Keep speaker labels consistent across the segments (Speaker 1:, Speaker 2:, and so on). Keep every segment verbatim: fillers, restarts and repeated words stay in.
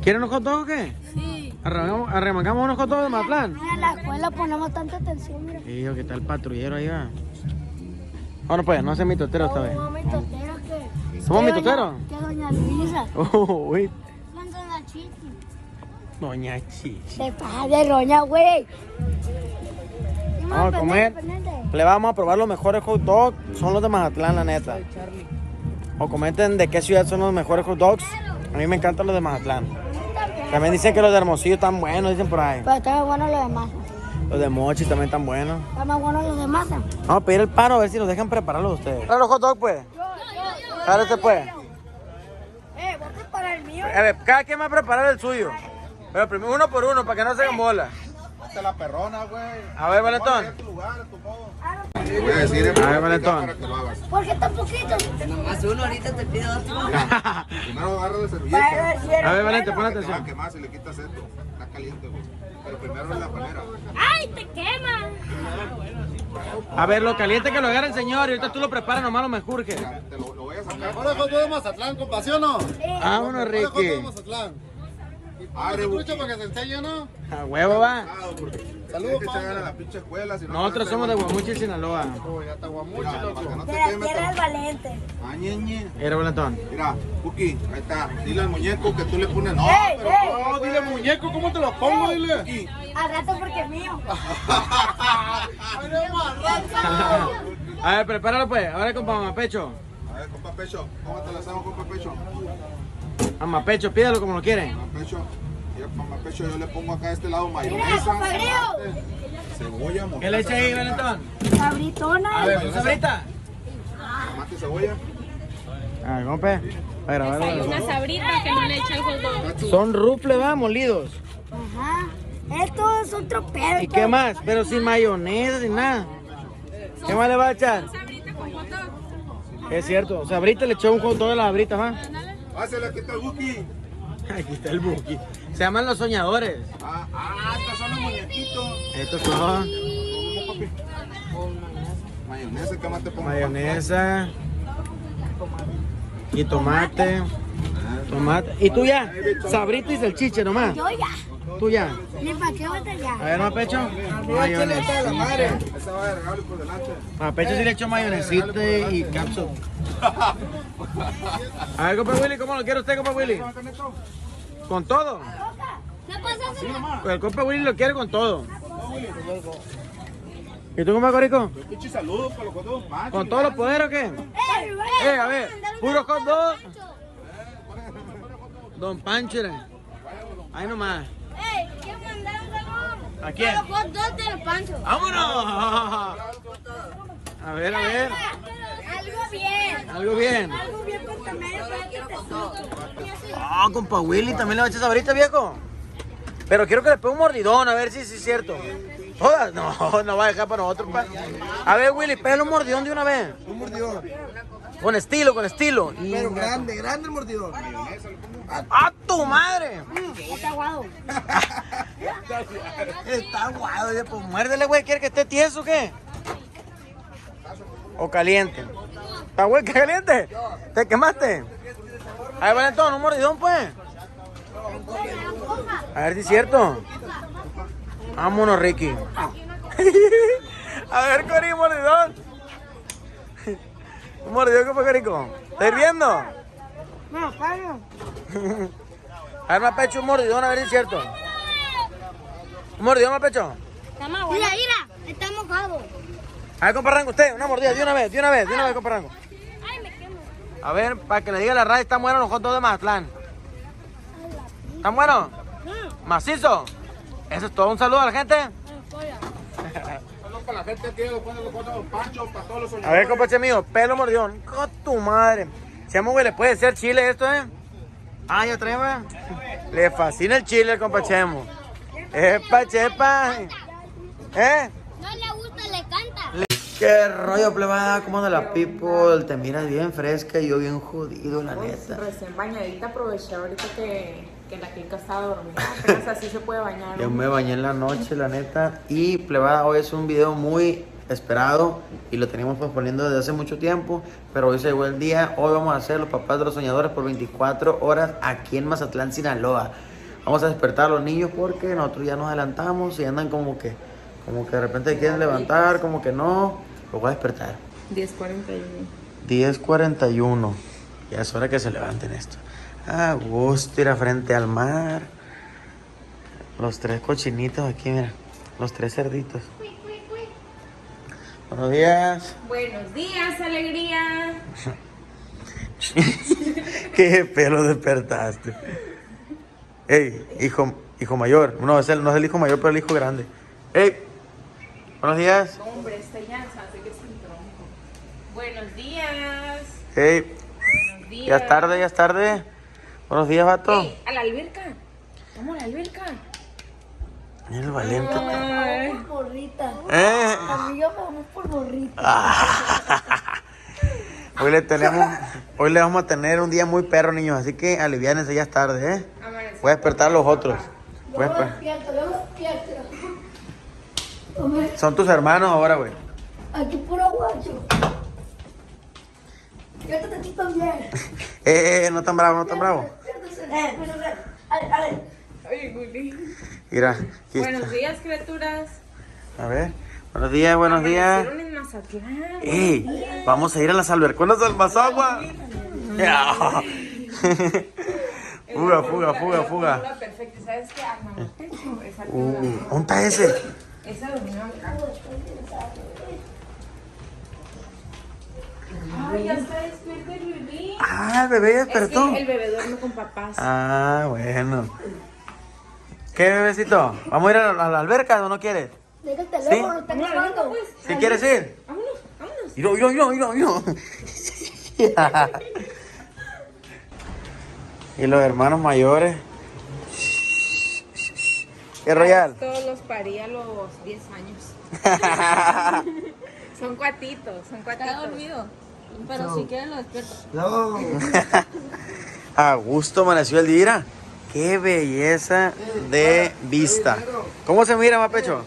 Speaker 1: ¿Quieren unos hot dogs o qué?
Speaker 2: Sí.
Speaker 1: Arrancamos, arrancamos unos hot dogs de Mazatlán.
Speaker 2: En la escuela ponemos tanta atención, mira.
Speaker 1: Y yo, ¿qué tal el patrullero ahí va? Bueno, pues, no sean mitoteros esta vez.
Speaker 2: Somos mitoteros que...
Speaker 1: ¿Somos
Speaker 2: que
Speaker 1: mitoteros?
Speaker 2: doña- Que doña Luisa.
Speaker 1: Uy,
Speaker 2: Son doña Chichi.
Speaker 1: doña Chichi.
Speaker 2: Se pasa de roña, güey.
Speaker 1: Vamos a comer. Le vamos a probar los mejores hot dogs. Son los de Mazatlán, la neta. O comenten de qué ciudad son los mejores hot dogs. A mí me encantan los de Mazatlán. También dicen que los de Hermosillo están buenos, dicen por ahí.
Speaker 2: Pero están más buenos los de masa.
Speaker 1: Los de Mochi también están buenos.
Speaker 2: Están más buenos los de masa.
Speaker 1: Vamos a pedir el paro a ver si nos dejan prepararlos ustedes. ¿Para los hot dogs, pues? Claro, este pues.
Speaker 2: Eh, voy a preparar el mío.
Speaker 1: A ver, cada quien va a preparar el suyo. Pero primero uno por uno, para que no se hagan bola.
Speaker 3: Esta es la perrona, güey.
Speaker 1: A ver, Valetón.
Speaker 3: A tu lugar, a tu modo.
Speaker 2: Sí,
Speaker 3: voy a decir,
Speaker 1: A ver, Valetón.
Speaker 3: para que lo hagas.
Speaker 2: ¿Por qué tan poquito?
Speaker 4: Nomás uno, ahorita te pido otro.
Speaker 3: Primero agarra la
Speaker 2: A ver,
Speaker 3: servilleta.
Speaker 2: si era
Speaker 1: A ver, Valente, pon
Speaker 3: Te va a
Speaker 1: atención.
Speaker 3: quemar si le quitas esto. Está caliente, güey. Pero primero es la panera.
Speaker 2: ¡Ay, te quema!
Speaker 1: A ver, lo caliente que lo agarra el señor y ahorita tú lo preparas, nomás lo me jurge.
Speaker 3: Te lo, lo voy a sacar.
Speaker 5: Ahora hot dog de Mazatlán, compa, ¿sí o no?
Speaker 1: Vámonos,
Speaker 5: Ahora hot dog de
Speaker 1: Ricky.
Speaker 5: Mazatlán.
Speaker 3: Abre,
Speaker 5: Escucha
Speaker 3: Buki.
Speaker 5: para que se enseñe, ¿no?
Speaker 1: A huevo va.
Speaker 3: Saludos, que echar a la pinche escuela. Si no,
Speaker 1: Nosotros somos de Guamuchi, Sinaloa.
Speaker 5: Uy, ya está guamucho,
Speaker 3: Mira,
Speaker 5: loco.
Speaker 3: para que no te
Speaker 2: De la
Speaker 3: queme.
Speaker 2: tierra del
Speaker 3: te-
Speaker 2: Valente.
Speaker 3: Ah, ñe, ñe.
Speaker 1: Era Valentón.
Speaker 3: Mira, Buki, ahí está. Dile al muñeco que tú le pones. No,
Speaker 2: ¡Ey,
Speaker 3: pero.
Speaker 2: ey!
Speaker 5: No, dile muñeco, ¿cómo te lo pongo? Dile.
Speaker 3: Buki.
Speaker 2: Al rato porque es mío.
Speaker 5: Ay, no, marrón.
Speaker 1: A ver, prepáralo pues. Ahora con Mamapecho.
Speaker 3: A ver, compa Pecho. ¿Cómo te la hacemos, compa Pecho?
Speaker 1: A Mapecho, pídalo como lo quieren.
Speaker 3: Compa Pecho. Mira, compa Pecho, yo le pongo acá a este lado
Speaker 2: Mira,
Speaker 3: mayonesa.
Speaker 2: compa Grillo.
Speaker 3: Cebolla,
Speaker 1: ¿Qué le echa ahí,
Speaker 3: mostaza,
Speaker 1: Valentón?
Speaker 2: Sabritona.
Speaker 1: A ver, ¿tú sabrita?
Speaker 3: tomate y cebolla.
Speaker 1: A ver, compa. A ver, a ver, a ver.
Speaker 6: Una sabrita que no le echa el hot dog.
Speaker 1: Son rufles, va, molidos.
Speaker 2: Ajá. Esto es otro pedo.
Speaker 1: ¿Y qué más? Pero sin mayonesa, sin nada. ¿Qué más le va a echar?
Speaker 6: Sabrita con hot dog.
Speaker 1: Es cierto. Sabrita le echó un hot dog a la sabrita, va.
Speaker 3: Pásale, aquí está el Buki.
Speaker 1: Aquí está el buki. Se llaman los soñadores.
Speaker 3: Ah, ah, estos son los muñequitos.
Speaker 1: Estos son
Speaker 3: Mayonesa, ¿qué más te pongo?
Speaker 1: mayonesa y tomate. Tomate. ¿Y tú ya? Sabrita y salchicha nomás.
Speaker 2: Yo ya.
Speaker 1: Tú ya.
Speaker 2: Ni para qué voy a
Speaker 1: A
Speaker 2: ya.
Speaker 1: ver, Mapecho. Mayonesa.
Speaker 3: Esa va de regalo por delante.
Speaker 1: Mapecho sí le echó mayonesita y capsule. A ver, compa Willy, ¿cómo lo quiere usted, compa Willy? ¿Con todo?
Speaker 2: ¿Qué pasa?
Speaker 1: Pues el compa Willy lo quiere con todo. ¿Y tú, compa Corico?
Speaker 3: Pinche saludos para los cuatro machos.
Speaker 1: ¿Con todos los poderes o qué?
Speaker 2: ¡Eh,
Speaker 1: Eh, a ver, puro hot dog. Don Pancho, era. Ahí nomás.
Speaker 2: ¡Ey! ¿Quién mandó un saludo?
Speaker 1: ¿A quién?
Speaker 2: Los hot dogs del Pancho.
Speaker 1: ¡Vámonos! A ver, a ver.
Speaker 2: Algo bien.
Speaker 1: Algo bien.
Speaker 2: Algo bien con tameño para que te susto.
Speaker 1: Ah, compa Willy, ¿también le va a echar sabrita, viejo? Pero quiero que le pegue un mordidón, a ver si sí es cierto. Joder, no, no va a dejar para nosotros, pa. A ver, Willy, pégale un mordidón de una vez.
Speaker 5: Un mordidón.
Speaker 1: Con estilo, con estilo. Y-
Speaker 5: Pero grande, grande el mordidón.
Speaker 1: ¡A tu madre!
Speaker 2: Está aguado.
Speaker 1: Está aguado, oye, pues muérdele, güey. ¿Quiere que esté tieso o qué? ¿O caliente? ¿Está güey que caliente? ¿Te quemaste? A ver, Valentón, un mordidón, pues. A ver si es cierto. Vámonos, Ricky. A ver, Cori, un mordidón. Un mordidón, ¿qué fue, Corico? ¿Está hirviendo?
Speaker 2: No, Pablo.
Speaker 1: A ver, Mapecho, un mordidón, a ver si es cierto. ¿Un mordidón, Mapecho?
Speaker 2: Mira, mira. Está mojado.
Speaker 1: A ver, compa Rango, usted, una mordida, de una vez, de una vez, de una vez, compa Rango.
Speaker 2: Ay, me quemo.
Speaker 1: A ver, para que le diga a la radio, están buenos los hot dogs de Mazatlán. ¿Están buenos? ¿Macizo? Eso es todo. Un saludo a la gente.
Speaker 3: Saludos para la gente que lo pone los cuatro panchos, para todos los
Speaker 1: A ver,
Speaker 3: soñadores.
Speaker 1: compa mío, pelo mordión. Con tu madre. Se llama, güey, le puede ser chile esto, ¿eh? Ah, ya trae, güey. Le fascina el chile al compa Chemo. Epa, chepa. ¿Eh?
Speaker 2: No le gusta, le canta.
Speaker 1: Qué rollo, plebada, como de la people. Te miras bien fresca y yo bien jodido, la neta.
Speaker 6: Recién bañadita, aproveché ahorita que, que la clica estaba dormida. Apenas así se puede bañar.
Speaker 1: Yo me bañé en la noche, la neta. Y plebada, hoy es un video muy esperado y lo teníamos posponiendo desde hace mucho tiempo, pero hoy se llegó el día. Hoy vamos a hacer los papás de los soñadores por veinticuatro horas aquí en Mazatlán, Sinaloa. Vamos a despertar a los niños porque nosotros ya nos adelantamos y andan como que, como que de repente quieren levantar, como que no. Los voy a despertar.
Speaker 6: diez cuarenta y uno.
Speaker 1: diez cuarenta y uno. Ya es hora que se levanten esto. A gusto ir a frente al mar. Los tres cochinitos aquí, mira. Los tres cerditos. Buenos días.
Speaker 6: Buenos días, alegría.
Speaker 1: Qué pelo despertaste. Ey, hijo, hijo mayor. No, es el, no es el hijo mayor, pero el hijo grande. Ey, buenos días.
Speaker 6: Hombre, esta ya se hace que es un tronco. Buenos días.
Speaker 1: Ey,
Speaker 6: Buenos días.
Speaker 1: ya es tarde, ya es tarde. Buenos días, vato.
Speaker 6: Ey, a la alberca. Vamos a la alberca.
Speaker 1: Mira el valiente.
Speaker 6: Ay.
Speaker 2: Por borrita.
Speaker 1: Eh.
Speaker 2: Amiga, vamos por borrita.
Speaker 1: Ah. Hoy le tenemos, hoy le vamos a tener un día muy perro, niños, así que aliviánense, ya es tarde, ¿eh? Voy a despertar a los otros. Voy a
Speaker 2: Yo
Speaker 1: desper-
Speaker 2: despierto, yo despierto.
Speaker 1: Son tus hermanos ahora, güey.
Speaker 2: Aquí puro guacho. Despiértate a ti también.
Speaker 1: Eh, eh, no tan bravo, no tan bravo.
Speaker 2: Despiértese. Eh, pero, pero, ale, ale.
Speaker 6: Ay, Guli.
Speaker 1: Mira, aquí
Speaker 6: Buenos
Speaker 1: está.
Speaker 6: días, criaturas.
Speaker 1: A ver, buenos días, buenos días.
Speaker 6: Amanecieron en Mazatlán.
Speaker 1: Ey, vamos a ir a las alberconas del Mazagua. Ya. Fuga, fuga, fuga, fuga.
Speaker 6: Perfecto, ¿sabes qué? A Mamapecho, esa
Speaker 1: Uh,
Speaker 6: tela.
Speaker 1: ¿dónde está ese?
Speaker 6: Esa durmió acá. Ay, ya está despierto el bebé.
Speaker 1: Ah, el bebé ya
Speaker 6: Es
Speaker 1: despertó.
Speaker 6: que el bebé duerme con papás.
Speaker 1: Ah, bueno. ¿Qué, bebecito? ¿Vamos a ir a la, a la alberca o no quieres?
Speaker 2: Deja el teléfono, está
Speaker 6: Vámonos,
Speaker 2: grabando.
Speaker 6: pues.
Speaker 1: ¿Sí quieres ir?
Speaker 6: Vámonos, vámonos.
Speaker 1: Mira, mira, mira, mira, mira. Y los hermanos mayores. ¿Qué royal?
Speaker 6: Todos los parí a los diez años. Son cuatitos, son cuatitos. Está dormido. Pero si quieres lo despierto.
Speaker 5: No.
Speaker 1: A gusto amaneció el día. Qué belleza de vista. ¿Cómo se mira, Mapecho?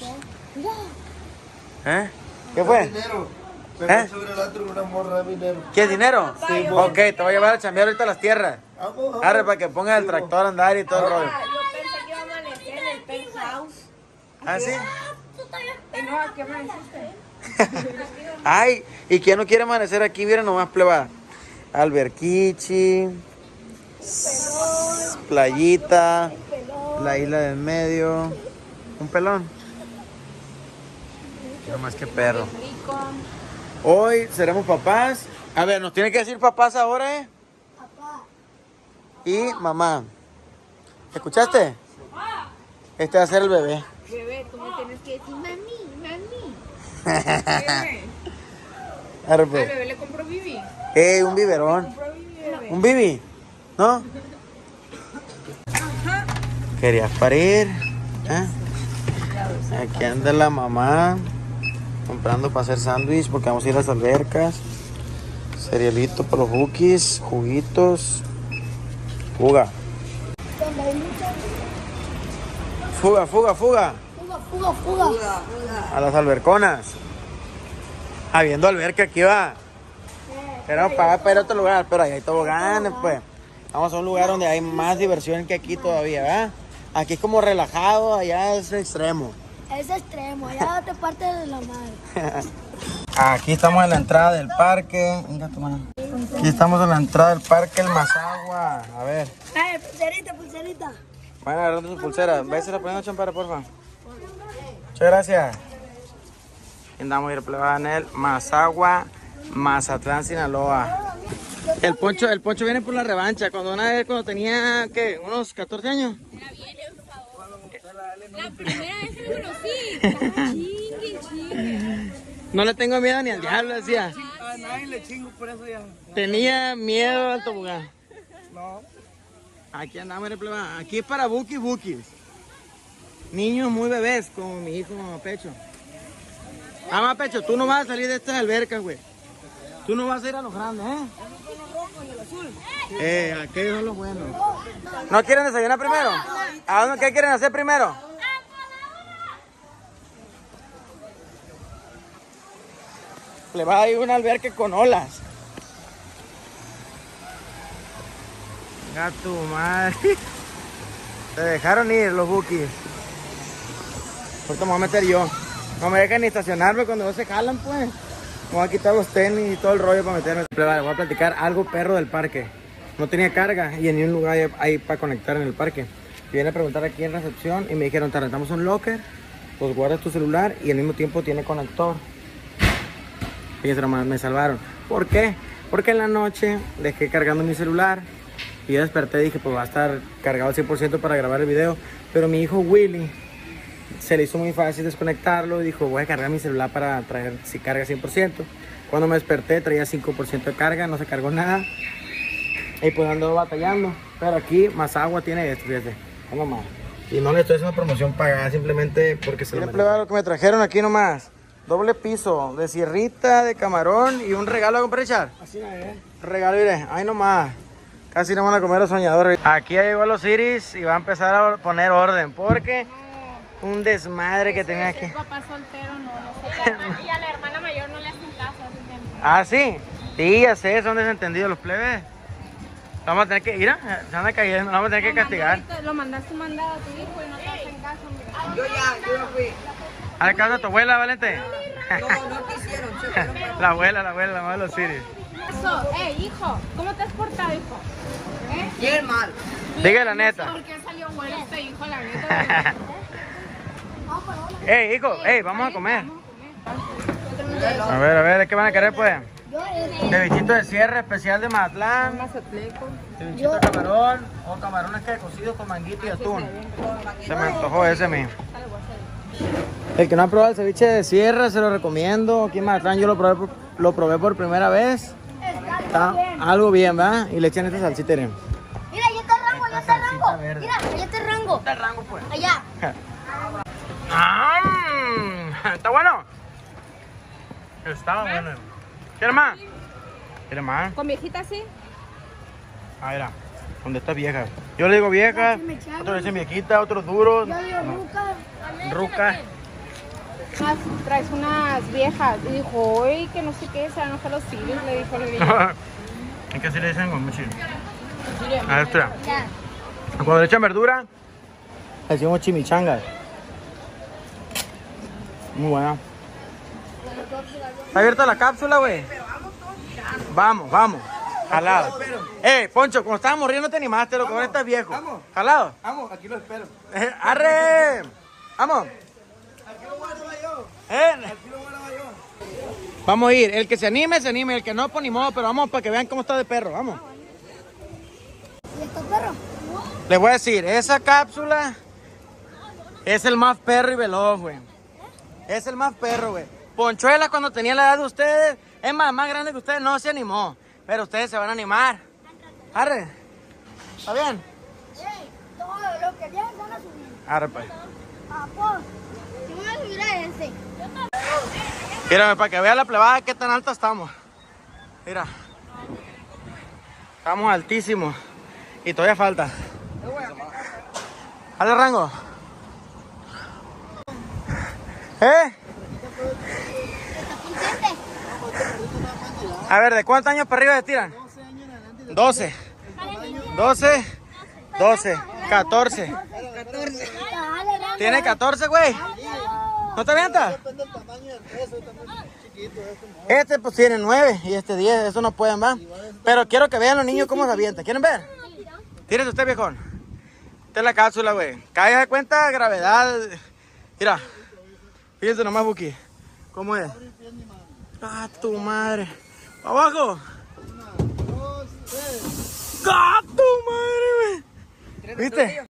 Speaker 1: ¿Eh? ¿Qué fue?
Speaker 5: Dinero.
Speaker 1: ¿Eh?
Speaker 5: Pero sobre el otro una morra de dinero.
Speaker 1: ¿Quieres dinero?
Speaker 5: Sí,
Speaker 1: Ok, te voy a llevar a chambear ahorita a las tierras.
Speaker 5: Vamos, vamos.
Speaker 1: Arre, para que pongas el tractor a andar y todo el rollo.
Speaker 6: Yo pensé que iba a amanecer en el penthouse.
Speaker 1: ¿Ah, sí?
Speaker 6: Y no, ¿a qué amaneciste?
Speaker 1: Ay, ¿y quién no quiere amanecer aquí? Miren nomás, pleba. Alberquichi, playita, la isla del medio, un pelón. Quiero más que perro.
Speaker 6: Rico.
Speaker 1: Hoy seremos papás. A ver, nos tiene que decir papás ahora, ¿eh?
Speaker 2: Papá.
Speaker 1: Y mamá. ¿Escuchaste? Este va a ser el bebé.
Speaker 6: Bebé, tú me tienes que decir mami, mami. Bebé.
Speaker 1: Arre,
Speaker 6: Al
Speaker 1: pues.
Speaker 6: bebé le compro bibi.
Speaker 1: Ey, un biberón.
Speaker 6: Compro bibi, bebé.
Speaker 1: ¿Un bibi? ¿No? ¿Querías parir? ¿Eh? Aquí anda la mamá comprando para hacer sándwich porque vamos a ir a las albercas. Cerealito para los bookies, juguitos. Fuga. Fuga, fuga, fuga.
Speaker 2: Fuga, fuga, fuga.
Speaker 1: A las alberconas. Habiendo alberca aquí va. Queremos pagar para ir a otro lugar, pero ahí hay toboganes, pues. Vamos a un lugar donde hay más diversión que aquí todavía, ¿verdad? Aquí es como relajado, allá es extremo.
Speaker 2: Es extremo, allá te parte de la madre.
Speaker 1: Aquí estamos en la entrada del parque. Mira tu mano. Aquí estamos en la entrada del parque El Mazagua. A ver.
Speaker 2: Ay, pulserita, pulserita.
Speaker 1: Van agarrando su pulsera. Vese la poniendo champara, porfa. Muchas gracias. Andamos a ir a en el Mazagua, Mazatlán, Sinaloa. El Poncho, el Poncho viene por la revancha. Cuando una vez, cuando tenía, ¿qué? Unos catorce años.
Speaker 2: La primera vez que lo conocí. Chingue, chingue.
Speaker 1: No le tengo miedo ni al diablo, decía.
Speaker 5: A nadie le chingo por eso ya.
Speaker 1: Tenía miedo al tobogán.
Speaker 5: No.
Speaker 1: Aquí andamos en el pleba. Aquí es para bookies, bookies. Niños muy bebés, como mi hijo Pecho. Ah, más Pecho, tú no vas a salir de estas albercas, güey. Tú no vas a ir a los grandes, ¿eh? Eh, aquellos son los buenos. ¿No quieren desayunar primero? ¿A dónde, qué quieren hacer primero? Le va a ir una alberca con olas. Venga tu madre. Se dejaron ir los bookies. Ahorita me voy a meter yo. No me dejan ni estacionarme cuando no se jalan, pues. Me voy a quitar los tenis y todo el rollo para meterme. Vale, voy a platicar algo perro del parque. No tenía carga y en ningún lugar hay, hay para conectar en el parque. Vine a preguntar aquí en recepción y me dijeron, te rentamos un locker, pues guardas tu celular y al mismo tiempo tiene conector. Fíjense nomás, me salvaron. ¿Por qué? Porque en la noche dejé cargando mi celular y yo desperté y dije, pues va a estar cargado al cien por ciento para grabar el video. Pero mi hijo Willy se le hizo muy fácil desconectarlo y dijo, voy a cargar mi celular para traer si carga cien por ciento. Cuando me desperté traía cinco por ciento de carga, no se cargó nada. Y pues ando batallando. Pero aquí más agua tiene esto, fíjate. Vamos más. Y no le estoy haciendo promoción pagada, simplemente porque se lo merece. Lo que me trajeron aquí nomás. Doble piso de sierrita, de camarón y un regalo a comprar, Richard.
Speaker 5: Así es.
Speaker 1: Regalo, mire, ahí nomás. Casi no van a comer los soñadores. Aquí ya llegó los Iris y va a empezar a poner orden porque un desmadre que tenía aquí.
Speaker 6: El papá soltero no, no sé. Y a la hermana mayor no le hacen caso.
Speaker 1: Ah, sí. Sí, ya sé, son desentendidos los plebes. Vamos a tener que ir, se anda cayendo, vamos a tener que castigar.
Speaker 6: Lo mandaste un mandado a tu hijo y no te hacen caso. Mira.
Speaker 4: Yo ya, yo ya fui.
Speaker 1: ¿A la casa de tu abuela, Valente?
Speaker 4: No, no quisieron, chicos.
Speaker 1: La abuela, la abuela, la madre de los Iris.
Speaker 6: Eso, eh, hijo, ¿cómo te has portado, hijo? ¿Eh?
Speaker 4: Bien mal.
Speaker 1: Diga la neta.
Speaker 6: ¿Por qué salió bueno este hijo, la neta?
Speaker 1: Ey, hijo, ey, vamos a comer. A ver, a ver, ¿qué van a querer, pues? Cevichito de cierre especial de Mazatlán. Cevichito de camarón o camarones que cocidos con manguito y atún. Se me antojó ese a mí. El que no ha probado el ceviche de cierre se lo recomiendo. Aquí en Mazatlán yo lo probé, por, lo probé por primera vez. Está algo bien, ¿verdad? Y le echan esta salsita. Mira,
Speaker 7: Mira, allá está Rango, allá está Rango. Mira, allá está Rango.
Speaker 1: está el rango, pues.
Speaker 7: Allá.
Speaker 1: Ah, ¿está bueno? Estaba bueno. ¿Quieres más? ¿Quieres más?
Speaker 6: ¿Con viejita sí?
Speaker 1: Ah, mira, ¿dónde está vieja? Yo le digo vieja, otros le dicen viejita, otros duros.
Speaker 7: Yo digo Ruca.
Speaker 1: Ruca.
Speaker 6: Ah, traes unas viejas. Y dijo, uy, que no sé qué, se van a enojar los Iris, le dijo el niño.
Speaker 1: Es que así le dicen con mucho. A ver, espera. Cuando le echan verdura, le decimos chimichangas. Muy buena. ¿Está abierta la cápsula, güey? Vamos, vamos. Jalado. Eh, Poncho, cuando estábamos riendo te animaste, lo que ahora estás viejo.
Speaker 5: Vamos.
Speaker 1: Jalado.
Speaker 5: Vamos, aquí lo espero.
Speaker 1: Eh, ¡Arre! Vamos.
Speaker 5: Aquí lo guardaba yo.
Speaker 1: Eh.
Speaker 5: Aquí lo guardaba yo.
Speaker 1: Vamos a ir. El que se anime, se anime. El que no, pues ni modo, pero vamos para que vean cómo está de perro. Vamos.
Speaker 7: ¿Y estos perros?
Speaker 1: Les voy a decir, esa cápsula es el más perro y veloz, güey. Es el más perro, güey. Ponchuela, cuando tenía la edad de ustedes, es más, más grande que ustedes, no se animó. Pero ustedes se van a animar. Arre. ¿Está bien?
Speaker 7: Sí, todo lo que ya van a subir.
Speaker 1: Arre, pues.
Speaker 7: Ah, pues. Yo me voy a subir a ese.
Speaker 1: Mírame, para que vea la plebada qué tan alta estamos. Mira. Estamos altísimos. Y todavía falta. Dale, Rango. ¿Eh? A ver, ¿de cuántos años para arriba se tiran? doce. doce. doce. catorce. ¿Tiene catorce, güey? ¿No te avientas? Este pues tiene nueve y este diez. Eso no pueden, ¿va? Pero quiero que vean los niños cómo se avientan. ¿Quieren ver? Tírese usted, viejón. Esta es la cápsula, güey. Cállate de cuenta, gravedad. Mira. Fíjense nomás, Buki. ¿Cómo es? ¡Ah, tu madre! ¡Abajo! ¡Ah, tu madre, güey! ¿Viste?